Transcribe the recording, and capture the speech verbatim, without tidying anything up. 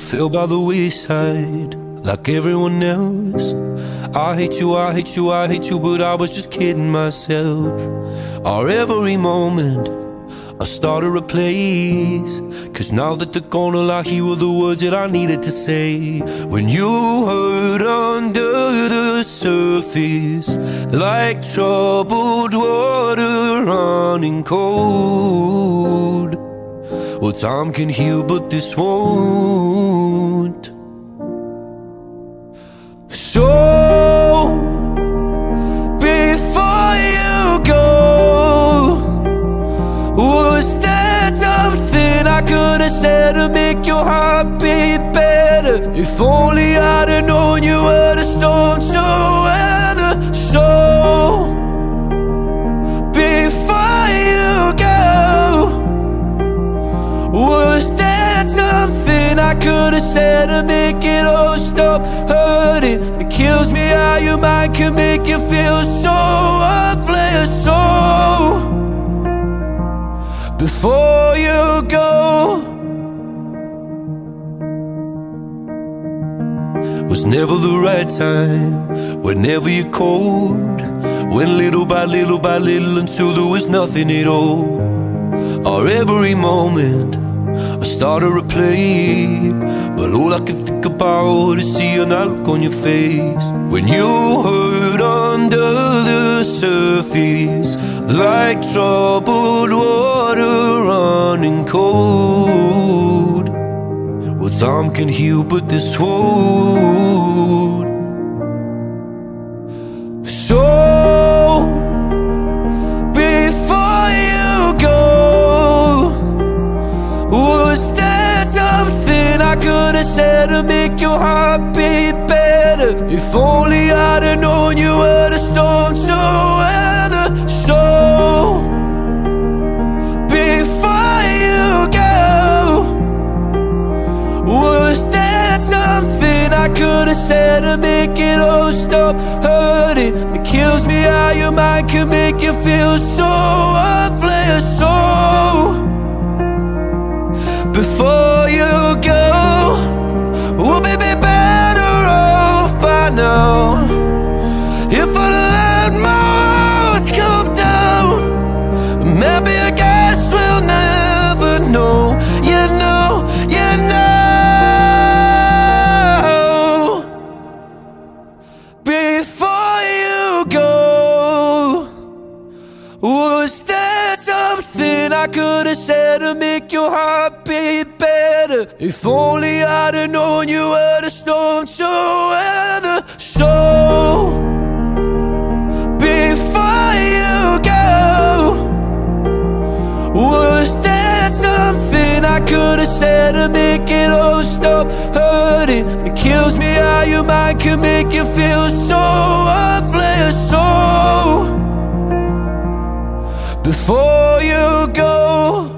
fell by the wayside like everyone else. I hate you, I hate you, I hate you, but I was just kidding myself. Our every moment I started a place, cause now that they're gone, all I hear were the words that I needed to say. When you hurt under the surface, like troubled water running cold. Well, time can heal, but this won't. So before you go, was there something I could have said to make your heart beat better? If only I'd have known you were the storm to weather. So before you go, was there something I could have said to make it all stop hurting? It kills me how your mind can make you feel so worthless. So before you go, was never the right time, whenever you're cold. Went little by little by little until there was nothing at all. Our every moment I started to play, but all I can think about is seeing that look on your face. When you hurt under the surface, like troubled water running cold. Well, time can heal, but this won't. So before you go, was there something I could have said to make your heart beat better? If only I'd have known you were the storm to weather. So before you go, was there something I could have said to make it all stop hurting? It kills me how your mind can make you feel so worthless. So before you go, we'll be better off by now. If I let my walls come down, maybe I guess we'll never know. You know, you know. Before you go, was there something I could have said to make your heart beat better? If only I'd have known you were the storm to weather. So before you go, was there something I could have said to make it all stop hurting? It kills me how your mind can make you feel so worthless. So before you go,